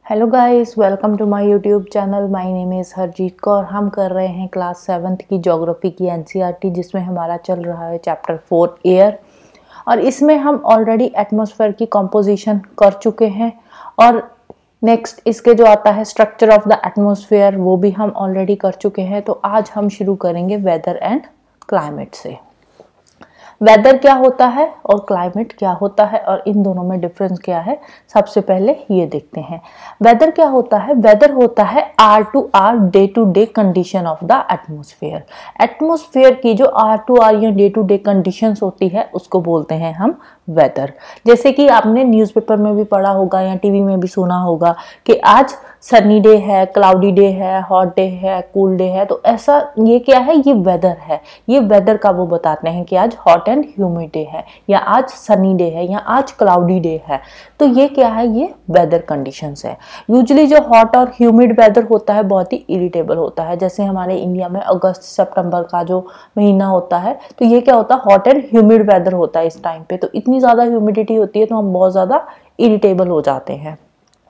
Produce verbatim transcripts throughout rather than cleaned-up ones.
Hello guys, welcome to my YouTube channel. My name is Harjeet Kaur. हम कर रहे हैं क्लास सेवन्थ की ज्योग्राफी की एनसीईआरटी, जिसमें हमारा चल रहा है चैप्टर फोर एयर। और इसमें हम ऑलरेडी एटमॉस्फेयर की कंपोजिशन कर चुके हैं और नेक्स्ट इसके जो आता है स्ट्रक्चर ऑफ द एटमॉस्फेयर, वो भी हम ऑलरेडी कर चुके हैं। तो आज हम शुरू करेंगे वेदर एंड क्लाइमेट से। वेदर क्या होता है और क्लाइमेट क्या होता है और इन दोनों में डिफरेंस क्या है, सबसे पहले ये देखते हैं। वेदर क्या होता है? वेदर होता है hour to hour day to day condition of the atmosphere. Atmosphere की जो आर टू आर या डे टू डे कंडीशंस होती है उसको बोलते हैं हम वेदर। जैसे कि आपने न्यूज़पेपर में भी पढ़ा होगा या टीवी में भी सुना होगा कि आज सनी डे है, क्लाउडी डे है, हॉट डे है, कूल डे है। तो ऐसा ये क्या है? ये वेदर है। ये वेदर का वो बताते हैं कि आज हॉट एंड ह्यूमिड डे है, या आज सनी डे है, या आज क्लाउडी डे है। तो ये क्या है? ये वेदर कंडीशंस है। यूजुअली जो हॉट और ह्यूमिड वेदर होता है बहुत ही इरिटेबल होता है। जैसे हमारे इंडिया में अगस्त सितंबर का जो महीना होता है, तो ये क्या होता है? हॉट एंड ह्यूमिड वेदर होता है इस टाइम पे। तो इतनी ज़्यादा ह्यूमिडिटी होती है तो हम बहुत ज़्यादा इरिटेबल हो जाते हैं।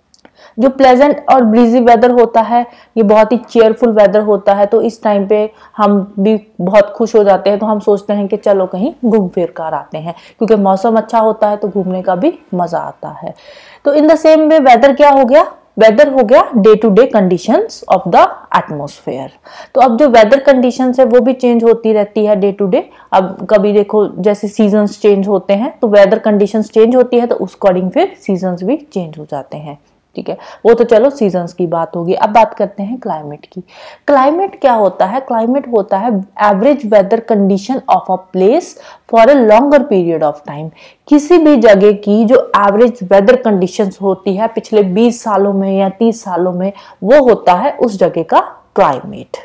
जो प्लेजेंट और ब्रीजी वेदर होता है, ये बहुत ही चेयरफुल वेदर होता है। तो इस टाइम पे हम भी बहुत खुश हो जाते हैं। तो हम सोचते हैं कि चलो कहीं घूम फिर कर आते हैं, क्योंकि मौसम अच्छा होता है तो घूमने का भी मजा आता है। तो in the same way weather क्या हो गया? वेदर हो गया day to day conditions of the atmosphere. तो अब जो वेदर कंडीशंस है वो भी चेंज होती रहती है डे टू डे। अब कभी देखो जैसे सीजन्स चेंज होते हैं तो वेदर कंडीशंस चेंज होती है, तो उस अकॉर्डिंग फिर सीजन्स भी चेंज हो जाते हैं। ठीक है, वो तो चलो सीजन्स की बात होगी। अब बात करते हैं क्लाइमेट की। क्लाइमेट क्या होता है? क्लाइमेट होता है average weather condition of a place for a longer period of time. किसी भी जगह की जो एवरेज वेदर कंडीशंस होती है पिछले बीस सालों में या तीस सालों में, वो होता है उस जगह का क्लाइमेट।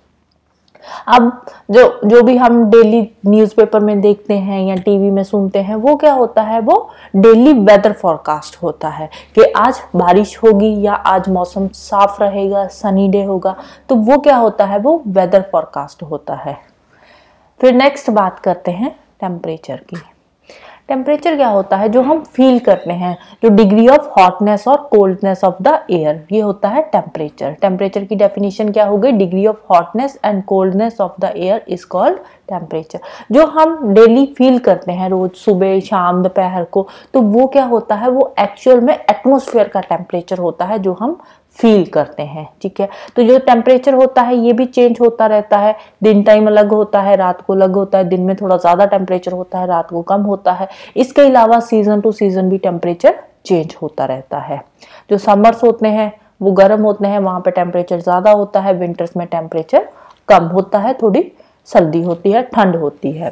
अब जो जो भी हम डेली न्यूज़पेपर में देखते हैं या टीवी में सुनते हैं, वो क्या होता है? वो डेली वेदर फोरकास्ट होता है कि आज बारिश होगी या आज मौसम साफ रहेगा, सनी डे होगा। तो वो क्या होता है? वो वेदर फोरकास्ट होता है। फिर नेक्स्ट बात करते हैं टेम्परेचर की। टेम्परेचर क्या होता है? जो हम फील करते हैं, जो डिग्री ऑफ हॉटनेस और कोल्डनेस ऑफ द एयर, ये होता है टेम्परेचर। टेम्परेचर की डेफिनेशन क्या हो गई? Degree of hotness and coldness of the air is called temperature. जो हम डेली फील करते हैं रोज सुबह शाम दोपहर को, तो वो क्या होता है? वो एक्चुअल में एटमॉस्फेयर का टेम्परेचर होता है जो हम फील करते हैं। ठीक है, तो जो टेम्परेचर होता है ये भी चेंज होता रहता है। दिन टाइम अलग होता है, रात को अलग होता है। दिन में थोड़ा ज्यादा टेम्परेचर होता है, रात को कम होता है। इसके अलावा सीजन टू सीजन भी टेम्परेचर चेंज होता रहता है। जो समर्स होते हैं वो गर्म होते हैं, वहां पे टेम्परेचर ज्यादा होता है। विंटर्स में टेम्परेचर कम होता है, थोड़ी सर्दी होती है, ठंड होती है।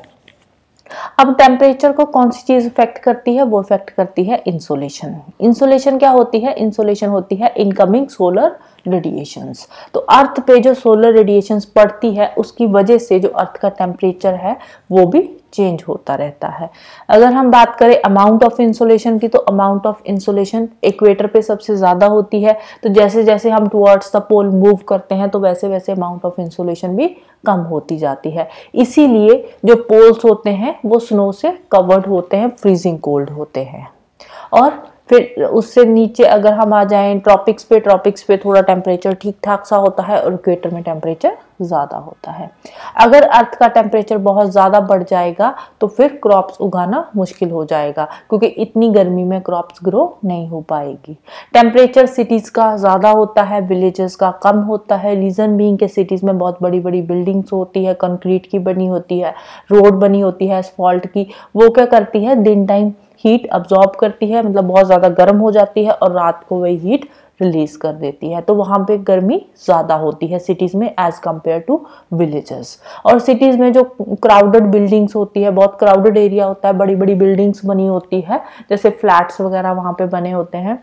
अब टेम्परेचर को कौन सी चीज इफेक्ट करती है? वो इफेक्ट करती है इंसोलेशन। इंसोलेशन क्या होती है? इंसोलेशन होती है इनकमिंग सोलर रेडिएशंस। तो अर्थ पे जो सोलर रेडिएशंस पड़ती है उसकी वजह से जो अर्थ का टेम्परेचर है वो भी चेंज होता रहता है। अगर हम बात करें अमाउंट ऑफ इंसोलेशन की, तो अमाउंट ऑफ इंसोलेशन इक्वेटर पे सबसे ज्यादा होती है। तो जैसे जैसे हम टुवर्ड्स द पोल मूव करते हैं तो वैसे वैसे अमाउंट ऑफ इंसोलेशन भी कम होती जाती है। इसीलिए जो पोल्स होते हैं वो स्नो से कवर्ड होते हैं, फ्रीजिंग कोल्ड होते हैं। और फिर उससे नीचे अगर हम आ जाएं ट्रॉपिक्स पे, ट्रॉपिक्स पे थोड़ा टेम्परेचर ठीक ठाक सा होता है और इक्वेटर में टेम्परेचर ज़्यादा होता है। अगर अर्थ का टेम्परेचर बहुत ज़्यादा बढ़ जाएगा तो फिर क्रॉप्स उगाना मुश्किल हो जाएगा, क्योंकि इतनी गर्मी में क्रॉप्स ग्रो नहीं हो पाएगी। टेम्परेचर सिटीज़ का ज़्यादा होता है, विलेजेस का कम होता है। रीज़न बीइंग के सिटीज़ में बहुत बड़ी बड़ी बिल्डिंग्स होती है, कंक्रीट की बनी होती है, रोड बनी होती है एस्फॉल्ट की। वो क्या करती है? दिन टाइम हीट अब्जॉर्ब करती है, मतलब बहुत ज़्यादा गर्म हो जाती है और रात को वही हीट रिलीज कर देती है। तो वहाँ पे गर्मी ज़्यादा होती है सिटीज़ में एज कम्पेयर टू विलेजेस। और सिटीज़ में जो क्राउडेड बिल्डिंग्स होती है, बहुत क्राउडेड एरिया होता है, बड़ी बड़ी बिल्डिंग्स बनी होती है, जैसे फ्लैट्स वगैरह वहाँ पे बने होते हैं।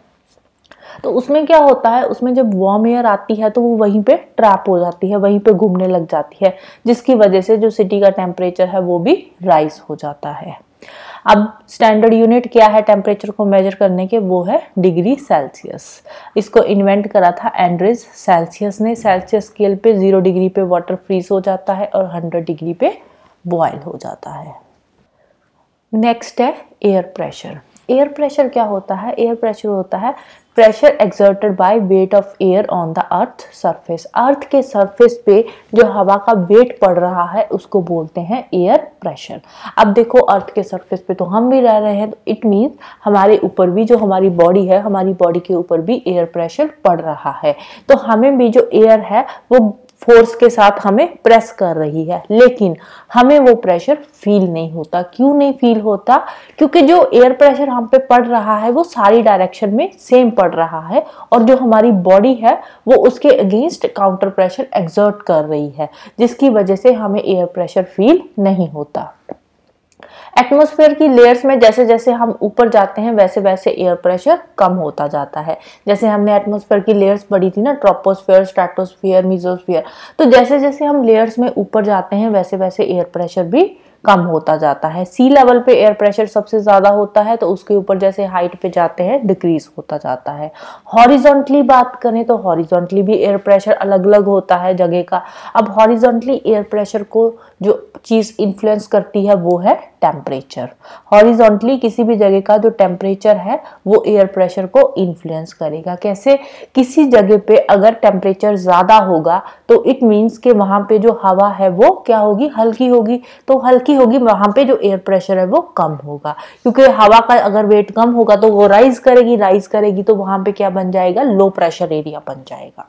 तो उसमें क्या होता है? उसमें जब वार्म एयर आती है तो वो वहीं पे ट्रैप हो जाती है, वहीं पे घूमने लग जाती है, जिसकी वजह से जो सिटी का टेम्परेचर है वो भी राइज हो जाता है। अब स्टैंडर्ड यूनिट क्या है टेम्परेचर को मेजर करने के? वो है डिग्री सेल्सियस। इसको इन्वेंट करा था एंड्रेज सेल्सियस ने। सेल्सियस स्केल पे जीरो डिग्री पे वाटर फ्रीज हो जाता है और हंड्रेड डिग्री पे बॉयल हो जाता है। नेक्स्ट है एयर प्रेशर। एयर प्रेशर क्या होता है? एयर प्रेशर होता है pressure exerted by weight of air on the earth surface. Earth के सरफेस पे जो हवा का वेट पड़ रहा है उसको बोलते हैं एयर प्रेशर। अब देखो अर्थ के सरफेस पे तो हम भी रह रहे हैं, तो इट मीन्स हमारे ऊपर भी जो हमारी बॉडी है, हमारी बॉडी के ऊपर भी एयर प्रेशर पड़ रहा है। तो हमें भी जो एयर है वो फोर्स के साथ हमें प्रेस कर रही है, लेकिन हमें वो प्रेशर फील नहीं होता। क्यों नहीं फील होता? क्योंकि जो एयर प्रेशर हम पे पड़ रहा है वो सारी डायरेक्शन में सेम पड़ रहा है, और जो हमारी बॉडी है वो उसके अगेंस्ट काउंटर प्रेशर एक्सर्ट कर रही है, जिसकी वजह से हमें एयर प्रेशर फील नहीं होता। एटमॉस्फेयर की लेयर्स में जैसे जैसे हम ऊपर जाते हैं वैसे वैसे एयर प्रेशर कम होता जाता है। जैसे हमने एटमॉस्फेयर की लेयर्स पढ़ी थी ना, ट्रोपोस्फेयर, स्ट्रेटोस्फेयर, मेसोस्फेयर, तो जैसे जैसे हम लेयर्स में ऊपर जाते हैं वैसे वैसे एयर प्रेशर भी कम होता जाता है। सी लेवल पे एयर प्रेशर सबसे ज्यादा होता है, तो उसके ऊपर जैसे हाइट पे जाते हैं डिक्रीज होता जाता है। हॉरिजॉन्टली बात करें तो हॉरिजॉन्टली भी एयर प्रेशर अलग अलग होता है जगह का। अब हॉरिजॉन्टली एयर प्रेशर को जो चीज इन्फ्लुएंस करती है वो है टेम्परेचर। हॉरिजॉन्टली किसी भी जगह का जो टेम्परेचर है वो एयर प्रेशर को इन्फ्लुएंस करेगा। कैसे? किसी जगह पे अगर टेम्परेचर ज्यादा होगा तो इट मीन्स कि वहां पे जो हवा है वो क्या होगी? हल्की होगी। तो हल्की होगी, वहां पे जो एयर प्रेशर है वो कम होगा, क्योंकि हवा का अगर वेट कम होगा तो वो राइज करेगी, राइज करेगी तो वहां पे क्या बन जाएगा? लो प्रेशर एरिया बन जाएगा।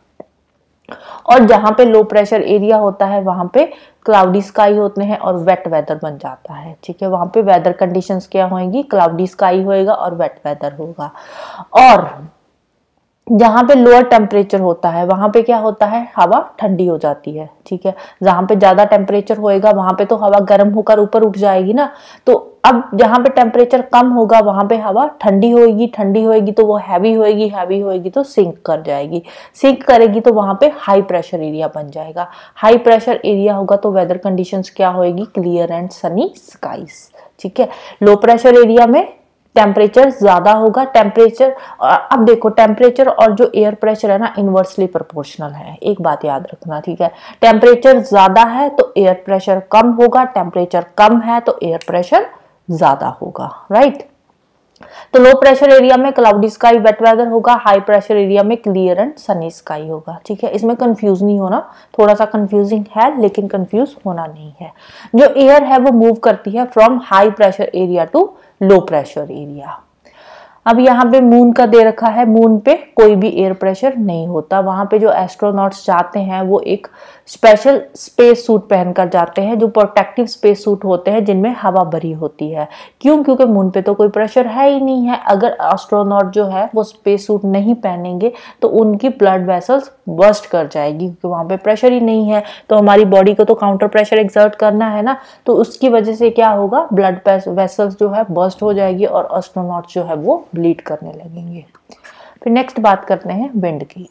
और जहां पे लो प्रेशर एरिया होता है वहां पे क्लाउडी स्काई होते हैं और वेट वेदर बन जाता है। ठीक है, वहां पे वेदर कंडीशंस क्या होंगी? क्लाउडी स्काई होएगा और वेट वेदर होगा। और जहां पे लोअर टेम्परेचर होता है वहां पे क्या होता है? हवा ठंडी हो जाती है। ठीक है, जहां पे ज्यादा टेम्परेचर होएगा वहां पे तो हवा गर्म होकर ऊपर उठ जाएगी ना। तो अब जहां पे टेम्परेचर कम होगा वहां पे हवा ठंडी होएगी, ठंडी होएगी तो वो हैवी होएगी, हैवी होएगी तो सिंक कर जाएगी, सिंक करेगी तो वहां पे हाई प्रेशर एरिया बन जाएगा। हाई प्रेशर एरिया होगा तो वेदर कंडीशंस क्या होएगी? Clear and sunny skies. ठीक है, लो प्रेशर एरिया में टेम्परेचर ज्यादा होगा। टेम्परेचर, अब देखो टेम्परेचर और जो एयर प्रेशर है ना इनवर्सली प्रोपोर्शनल है, एक बात याद रखना। ठीक है, टेम्परेचर ज्यादा है तो एयर प्रेशर कम होगा, टेम्परेचर कम है तो एयर प्रेशर ज्यादा होगा। राइट, तो लो प्रेशर एरिया में क्लाउडी स्काई वेट वेदर होगा, हाई प्रेशर एरिया में क्लियर एंड सनी स्काई होगा। ठीक है, इसमें कंफ्यूज नहीं होना, थोड़ा सा कंफ्यूजिंग है लेकिन कंफ्यूज होना नहीं है। जो एयर है वो मूव करती है from high pressure area to low pressure area. अब यहाँ पे मून का दे रखा है, मून पे कोई भी एयर प्रेशर नहीं होता। वहां पे जो एस्ट्रोनॉट्स जाते हैं वो एक स्पेशल स्पेस सूट पहनकर जाते हैं, जो प्रोटेक्टिव स्पेस सूट होते हैं जिनमें हवा भरी होती है। क्यों? क्योंकि मून पे तो कोई प्रेशर है ही नहीं है। अगर एस्ट्रोनॉट जो है वो स्पेस सूट नहीं पहनेंगे तो उनकी ब्लड वेसल्स बर्स्ट कर जाएगी, क्योंकि वहां पे प्रेशर ही नहीं है। तो हमारी बॉडी को तो काउंटर प्रेशर एक्सर्ट करना है ना, तो उसकी वजह से क्या होगा? ब्लड वेसल्स जो है बर्स्ट हो जाएगी और एस्ट्रोनॉट जो है वो ब्लीड करने लगेंगे। फिर नेक्स्ट बात करते हैं विंड की।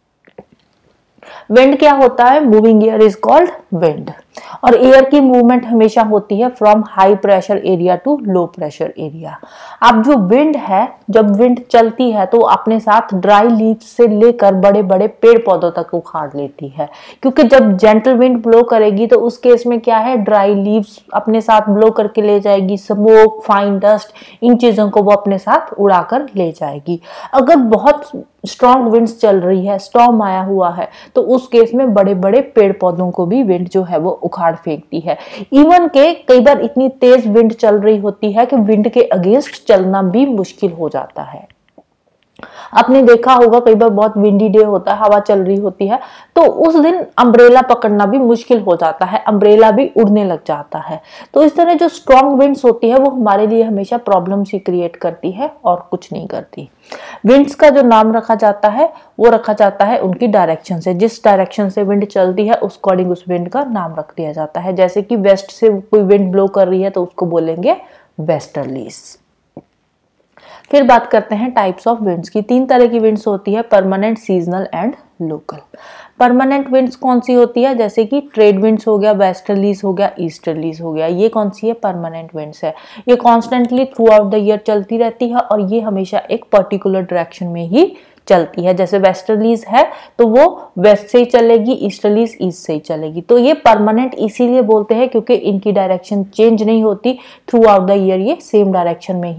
विंड क्या होता है? Moving air is called wind. और एयर की मूवमेंट हमेशा होती है from high pressure area to low pressure area. अब जो विंड है, जब विंड चलती है तो अपने साथ ड्राई लीव्स से लेकर बड़े बड़े पेड़ पौधों तक उखाड़ लेती है, क्योंकि जब जेंटल विंड ब्लो करेगी तो उस केस में क्या है? ड्राई लीव्स अपने साथ ब्लो करके ले जाएगी, स्मोक, फाइन डस्ट, इन चीजों को वो अपने साथ उड़ाकर ले जाएगी। अगर बहुत स्ट्रॉन्ग विंड्स चल रही है, स्टॉर्म आया हुआ है, तो उस केस में बड़े बड़े पेड़ पौधों को भी विंड जो है वो उखाड़ फेंकती है। इवन के कई बार इतनी तेज विंड चल रही होती है कि विंड के अगेंस्ट चलना भी मुश्किल हो जाता है। आपने देखा होगा कई बार बहुत विंडी डे होता है, हवा चल रही होती है, तो उस दिन अम्ब्रेला पकड़ना भी मुश्किल हो जाता है, अम्ब्रेला भी उड़ने लग जाता है। तो इस तरह जो स्ट्रॉन्ग विंड्स होती है वो हमारे लिए हमेशा प्रॉब्लम ही क्रिएट करती है और कुछ नहीं करती। विंड्स का जो नाम रखा जाता है वो रखा जाता है उनकी डायरेक्शन से। जिस डायरेक्शन से विंड चलती है उस अकॉर्डिंग उस विंड का नाम रख दिया जाता है। जैसे कि वेस्ट से कोई विंड ब्लो कर रही है तो उसको बोलेंगे वेस्टर्लीज। फिर बात करते हैं टाइप्स ऑफ विंड्स की। तीन तरह की विंड्स होती है, permanent, seasonal and local. Permanent winds कौन सी होती है? जैसे कि ट्रेड विंड्स हो गया, वेस्टर्लीज हो गया, ईस्टर्लीज हो गया। ये कौन सी है? परमानेंट विंड्स है। ये constantly throughout the year चलती रहती है और ये हमेशा एक पर्टिकुलर डायरेक्शन में ही चलती है। जैसे वेस्टर्लीज है तो वो वेस्ट से ही चलेगी, ईस्टर्लीज ईस्ट से ही चलेगी। तो ये परमानेंट इसीलिए बोलते हैं क्योंकि इनकी डायरेक्शन चेंज नहीं होती, थ्रू आउट द ईयर ये सेम डायरेक्शन में ही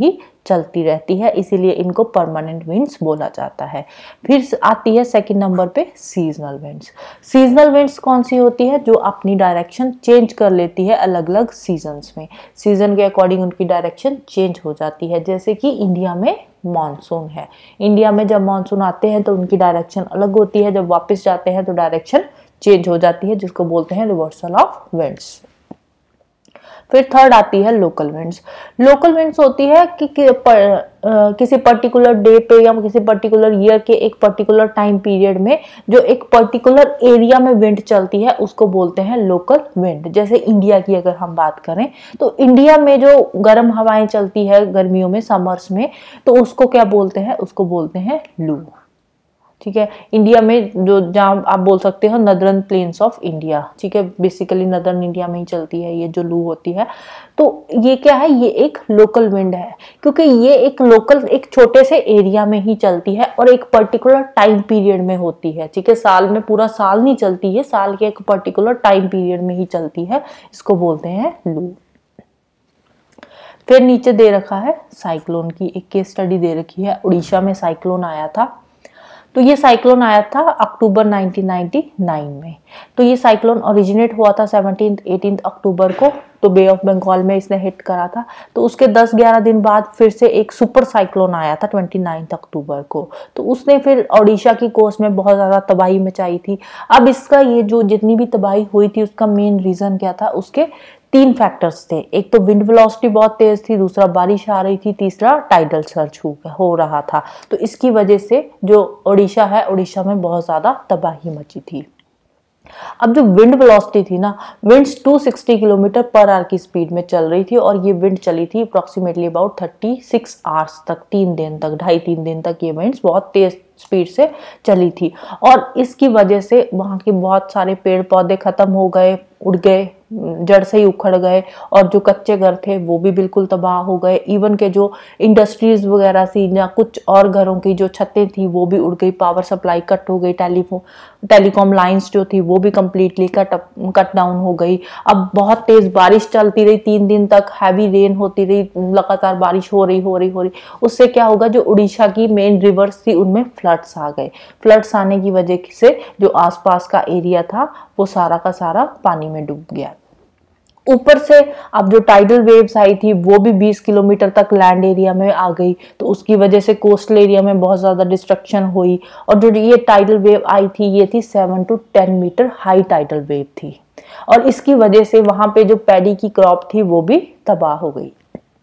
चलती रहती है, इसीलिए इनको परमानेंट विंड्स बोला जाता है। फिर आती है सेकंड नंबर पे सीजनल विंड्स। सीजनल विंड्स कौन सी होती है? जो अपनी डायरेक्शन चेंज कर लेती है अलग अलग सीजन्स में, सीजन के अकॉर्डिंग उनकी डायरेक्शन चेंज हो जाती है। जैसे कि इंडिया में मॉनसून है, इंडिया में जब मॉनसून आते हैं तो उनकी डायरेक्शन अलग होती है, जब वापस जाते हैं तो डायरेक्शन चेंज हो जाती है, जिसको बोलते हैं रिवर्सल ऑफ विंड्स। फिर थर्ड आती है लोकल विंड्स। लोकल विंड्स होती है कि, कि पर, आ, किसी पर्टिकुलर डे पे या किसी पर्टिकुलर ईयर के एक पर्टिकुलर टाइम पीरियड में जो एक पर्टिकुलर एरिया में विंड चलती है उसको बोलते हैं लोकल विंड। जैसे इंडिया की अगर हम बात करें तो इंडिया में जो गर्म हवाएं चलती है गर्मियों में, समर्स में, तो उसको क्या बोलते हैं? उसको बोलते हैं लू। ठीक है, इंडिया में जो जहाँ आप बोल सकते हो नदर्न प्लेन्स ऑफ इंडिया, ठीक है, बेसिकली नदर्न इंडिया में ही चलती है ये जो लू होती है। तो ये क्या है? ये एक लोकल विंड है, क्योंकि ये एक लोकल एक छोटे से एरिया में ही चलती है और एक पर्टिकुलर टाइम पीरियड में होती है। ठीक है, साल में पूरा साल नहीं चलती है, साल के एक पर्टिकुलर टाइम पीरियड में ही चलती है, इसको बोलते हैं लू। फिर नीचे दे रखा है साइक्लोन की एक केस स्टडी दे रखी है। उड़ीसा में साइक्लोन आया था, तो ये साइक्लोन आया था अक्टूबर नाइनटीन नाइंटी नाइन में। तो ये साइक्लोन ओरिजिनेट हुआ था सेवनटीन एटीन अक्टूबर को, तो बे ऑफ बंगाल में इसने हिट करा था। तो उसके दस ग्यारह दिन बाद फिर से एक सुपर साइक्लोन आया था उनतीस अक्टूबर को, तो उसने फिर ओडिशा की कोस्ट में बहुत ज़्यादा तबाही मचाई थी। अब इसका ये जो जितनी भी तबाही हुई थी उसका मेन रीज़न क्या था? उसके तीन फैक्टर्स थे। एक तो विंड वेलोसिटी बहुत तेज थी, दूसरा बारिश आ रही थी, तीसरा टाइडल सर्ज हो रहा था। तो इसकी वजह से जो ओडिशा है, ओडिशा में बहुत ज़्यादा तबाही मची थी। अब जो विंड वेलोसिटी थी ना, विंड्स दो सौ साठ किलोमीटर पर आवर की स्पीड में चल रही थी और ये विंड चली थी अप्रोक्सीमेटली अबाउट छत्तीस आवर्स तक, तीन दिन तक, ढाई तीन दिन तक ये विंड्स बहुत तेज स्पीड से चली थी। और इसकी वजह से वहाँ के बहुत सारे पेड़ पौधे खत्म हो गए, उड़ गए, जड़ से ही उखड़ गए, और जो कच्चे घर थे वो भी बिल्कुल तबाह हो गए। इवन के जो इंडस्ट्रीज वगैरह थी या कुछ और घरों की जो छतें थी वो भी उड़ गई, पावर सप्लाई कट हो गई, टेलीफोन टेलीकॉम लाइंस जो थी वो भी कम्प्लीटली कट कट डाउन हो गई। अब बहुत तेज बारिश चलती रही, तीन दिन तक हैवी रेन होती रही, लगातार बारिश हो रही हो रही हो रही उससे क्या होगा? जो उड़ीसा की मेन रिवर्स थी उनमें फ्लड्स आ गए। फ्लड्स आने की वजह से जो आसपास का एरिया था वो सारा का सारा पानी में डूब गया। ऊपर से अब जो टाइडल वेव्स आई थी वो भी बीस किलोमीटर तक लैंड एरिया में आ गई, तो उसकी वजह से कोस्टल एरिया में बहुत ज़्यादा डिस्ट्रक्शन हुई। और जो ये टाइडल वेव आई थी ये थी seven to ten metre high tidal wave थी, और इसकी वजह से वहाँ पे जो पैडी की क्रॉप थी वो भी तबाह हो गई।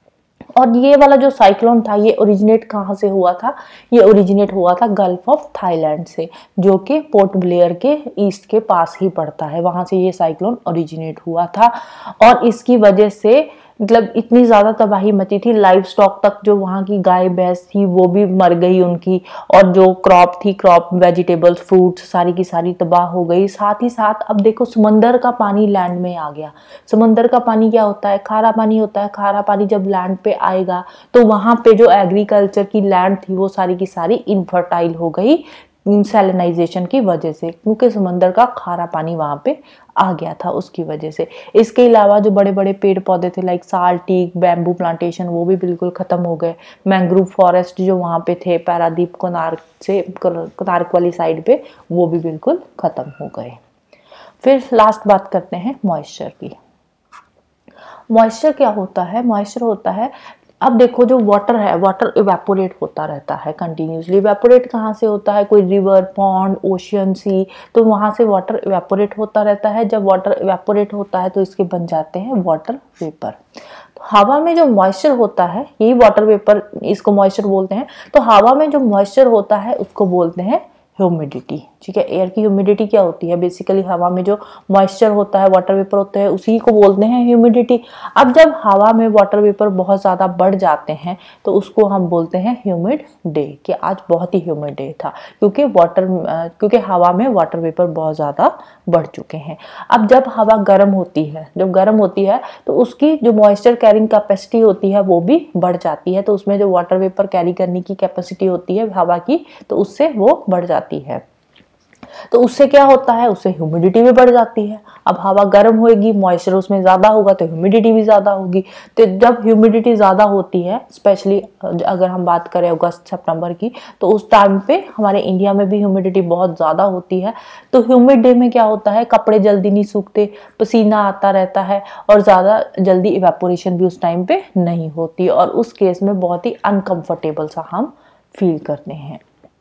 और ये वाला जो साइक्लोन था ये ओरिजिनेट कहाँ से हुआ था? ये ओरिजिनेट हुआ था गल्फ ऑफ थाईलैंड से, जो कि पोर्ट ब्लेयर के ईस्ट के पास ही पड़ता है, वहां से ये साइक्लोन ओरिजिनेट हुआ था। और इसकी वजह से मतलब इतनी ज़्यादा तबाही मची थी, लाइव स्टॉक तक जो वहाँ की गाय भैंस थी वो भी मर गई उनकी, और जो क्रॉप थी, क्रॉप वेजिटेबल्स फ्रूट्स सारी की सारी तबाह हो गई। साथ ही साथ अब देखो समंदर का पानी लैंड में आ गया। समंदर का पानी क्या होता है? खारा पानी होता है। खारा पानी जब लैंड पे आएगा तो वहाँ पे जो एग्रीकल्चर की लैंड थी वो सारी की सारी इनफर्टाइल हो गई सैलिनाइजेशन की वजह से, क्योंकि समंदर का खारा पानी वहाँ पे आ गया था उसकी वजह से। इसके अलावा जो बड़े बड़े पेड़ पौधे थे लाइक साल, टीक, बैम्बू प्लांटेशन वो भी बिल्कुल ख़त्म हो गए। मैंग्रोव फॉरेस्ट जो वहाँ पे थे पारादीप कोणार्क से कोणार्क वाली साइड पे वो भी बिल्कुल ख़त्म हो गए। फिर लास्ट बात करते हैं मॉइस्चर की। मॉइस्चर क्या होता है? मॉइस्चर होता है, अब देखो जो वाटर है, वाटर इवेपोरेट होता रहता है कंटिन्यूसली। इवेपोरेट कहाँ से होता है? कोई रिवर, पॉन्ड, ओशियन, सी, तो वहाँ से वाटर इवेपोरेट होता रहता है। जब वाटर इवेपोरेट होता है तो इसके बन जाते हैं वाटर वेपर। तो हवा में जो मॉइस्चर होता है यही वाटर वेपर, इसको मॉइस्चर बोलते हैं। तो हवा में जो मॉइस्चर होता है उसको बोलते हैं ह्यूमिडिटी। ठीक है, एयर की ह्यूमिडिटी क्या होती है? बेसिकली हवा में जो मॉइस्चर होता है, वाटर वेपर होते हैं, उसी को बोलते हैं ह्यूमिडिटी। अब जब हवा में वाटर वेपर बहुत ज़्यादा बढ़ जाते हैं तो उसको हम बोलते हैं ह्यूमिड डे, कि आज बहुत ही ह्यूमिड डे था, क्योंकि वाटर क्योंकि हवा में वाटर वेपर बहुत ज़्यादा बढ़ चुके हैं। अब जब हवा गर्म होती है, जब गर्म होती है तो उसकी जो मॉइस्चर कैरिंग कैपेसिटी होती है वो भी बढ़ जाती है। तो उसमें जो वाटर वेपर कैरी करने की कैपेसिटी होती है हवा की, तो उससे वो बढ़ जाती है। तो उससे क्या होता है, उससे ह्यूमिडिटी भी बढ़ जाती है। अब हवा गर्म होगी, मॉइस्चर उसमें ज़्यादा होगा तो ह्यूमिडिटी भी ज़्यादा होगी। तो जब ह्यूमिडिटी ज़्यादा होती है, स्पेशली अगर हम बात करें अगस्त सितंबर की, तो उस टाइम पे हमारे इंडिया में भी ह्यूमिडिटी बहुत ज़्यादा होती है। तो ह्यूमिड डे में क्या होता है, कपड़े जल्दी नहीं सूखते, पसीना आता रहता है और ज़्यादा जल्दी इवेपोरेशन भी उस टाइम पे नहीं होती, और उस केस में बहुत ही अनकंफर्टेबल सा हम फील करते हैं।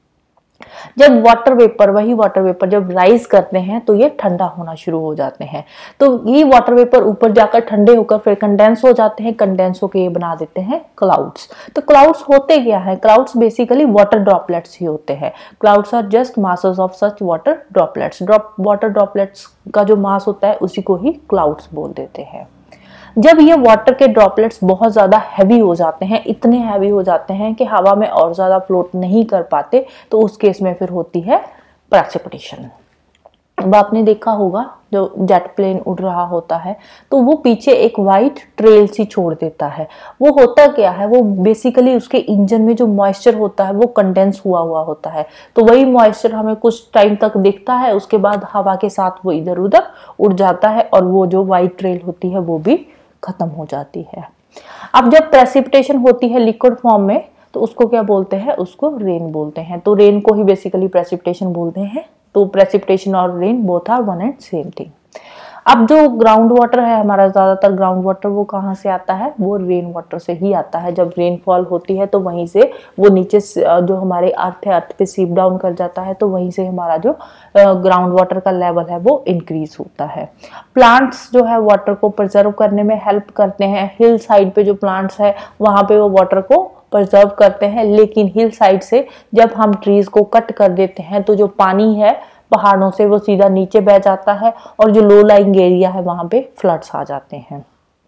जब वाटर वेपर, वही वाटर वेपर जब राइज करते हैं तो ये ठंडा होना शुरू हो जाते हैं। तो ये वाटर वेपर ऊपर जाकर ठंडे होकर फिर कंडेंस हो जाते हैं। कंडेंस होकर ये बना देते हैं क्लाउड्स। तो क्लाउड्स होते क्या है, क्लाउड्स बेसिकली वाटर ड्रॉपलेट्स ही होते हैं। Clouds are just masses of such water droplets. Drop water droplets का जो मास होता है उसी को ही क्लाउड्स बोल देते हैं। जब ये वाटर के ड्रॉपलेट्स बहुत ज़्यादा हैवी हो जाते हैं, इतने हैवी हो जाते हैं कि हवा में और ज़्यादा फ्लोट नहीं कर पाते, तो उस केस में फिर होती है प्रेसिपिटेशन। अब आपने देखा होगा जो जेट प्लेन उड़ रहा होता है तो वो पीछे एक वाइट ट्रेल सी छोड़ देता है। वो होता क्या है, वो बेसिकली उसके इंजन में जो मॉइस्चर होता है वो कंडेंस हुआ हुआ होता है। तो वही मॉइस्चर हमें कुछ टाइम तक दिखता है, उसके बाद हवा के साथ वो इधर उधर उड़ जाता है और वो जो वाइट ट्रेल होती है वो भी खत्म हो जाती है। अब जब प्रेसिपिटेशन होती है लिक्विड फॉर्म में तो उसको क्या बोलते हैं, उसको रेन बोलते हैं। तो रेन को ही बेसिकली प्रेसिपिटेशन बोलते हैं। तो प्रेसिपिटेशन और rain both are one and same thing. अब जो ग्राउंड वाटर है हमारा, ज्यादातर ग्राउंड वाटर वो कहाँ से आता है, वो रेन वाटर से ही आता है। जब रेनफॉल होती है तो वहीं से वो नीचे जो हमारे अर्थ है, अर्थ पे सीप डाउन कर जाता है, तो वहीं से हमारा जो ग्राउंड वाटर का लेवल है वो इंक्रीज होता है। प्लांट्स जो है वाटर को प्रिजर्व करने में हेल्प करते हैं। हिल साइड पे जो प्लांट्स है वहां पे वो वाटर को प्रिजर्व करते हैं, लेकिन हिल साइड से जब हम ट्रीज को कट कर देते हैं तो जो पानी है पहाड़ों से वो सीधा नीचे बह जाता है और जो लो लाइंग एरिया है वहां पे फ्लड्स आ जाते हैं।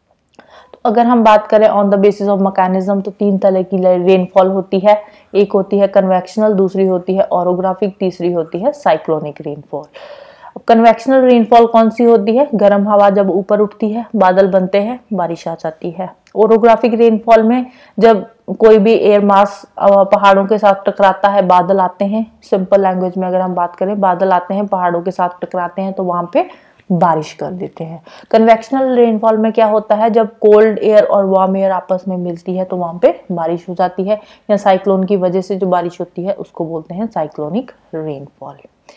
तो अगर हम बात करें on the basis of mechanism तो तीन तरह की रेनफॉल होती है। एक होती है कन्वेक्शनल, दूसरी होती है ओरोग्राफिक, तीसरी होती है साइक्लोनिक रेनफॉल। कन्वेक्शनल रेनफॉल कौन सी होती है, गर्म हवा जब ऊपर उठती है, बादल बनते हैं, बारिश आ जाती है। ओरोग्राफिक रेनफॉल में जब कोई भी एयर मास पहाड़ों के साथ टकराता है, बादल आते हैं। सिंपल लैंग्वेज में अगर हम बात करें, बादल आते हैं, पहाड़ों के साथ टकराते हैं तो वहां पे बारिश कर देते हैं। कन्वेक्शनल रेनफॉल में क्या होता है, जब कोल्ड एयर और वार्म एयर आपस में मिलती है तो वहां पे बारिश हो जाती है, या साइक्लोन की वजह से जो बारिश होती है उसको बोलते हैं साइक्लोनिक रेनफॉल।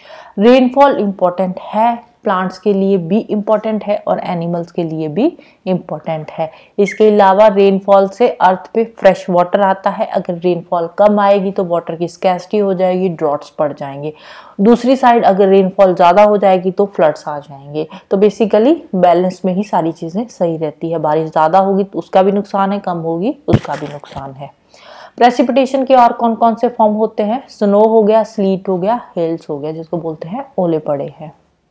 रेनफॉल इंपॉर्टेंट है, प्लांट्स के लिए भी इम्पॉर्टेंट है और एनिमल्स के लिए भी इम्पॉर्टेंट है। इसके अलावा रेनफॉल से अर्थ पे फ्रेश वाटर आता है। अगर रेनफॉल कम आएगी तो वाटर की स्कैर्सिटी हो जाएगी, ड्रॉट्स पड़ जाएंगे। दूसरी साइड अगर रेनफॉल ज़्यादा हो जाएगी तो फ्लड्स आ जाएंगे। तो बेसिकली बैलेंस में ही सारी चीज़ें सही रहती है। बारिश ज़्यादा होगी तो उसका भी नुकसान है, कम होगी उसका भी नुकसान है। प्रेसिपिटेशन के और कौन कौन से फॉर्म होते हैं, स्नो हो गया, स्लीट हो गया, हेल्स हो गया, जिसको बोलते हैं ओले पड़े हैं।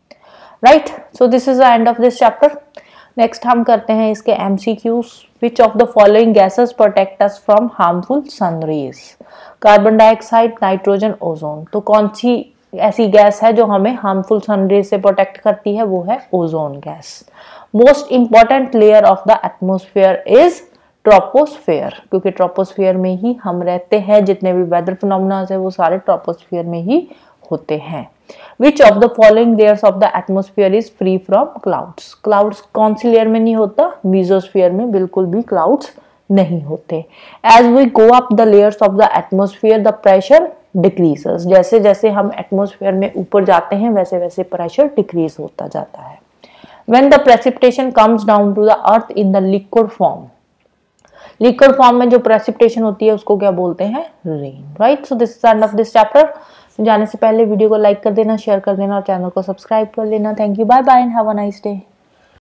Right, so this is the end of this chapter. Next हम करते हैं इसके MCQs. Which of the following gases protect us from harmful sun rays? Carbon dioxide, nitrogen, ozone. तो कौन सी ऐसी गैस है जो हमें हार्मफुल सन रेज से प्रोटेक्ट करती है, वो है ozone gas. Most important layer of the atmosphere is troposphere, क्योंकि ट्रोपोस्फेयर में ही हम रहते हैं। जितने भी वेदर फिनोमेना है वो सारे ट्रोपोस्फेयर में ही होते हैं। Which of the following layers of the atmosphere is free from clouds? Clouds कौन सी लेयर में नहीं होता? Mesosphere में बिल्कुल भी clouds नहीं होते। As we go up the layers of the atmosphere, the pressure decreases. जैसे जैसे हम एटमोस्फेयर में ऊपर जाते हैं वैसे वैसे प्रेशर डिक्रीज होता जाता है। When the precipitation comes down to the earth in the liquid form, liquid form में जो प्रेसिपिटेशन होती है उसको क्या बोलते हैं? Rain. Right, so this is end of this chapter. जाने से पहले वीडियो को लाइक कर देना, शेयर कर देना और चैनल को सब्सक्राइब कर लेना। Thank you, bye bye and have a nice day.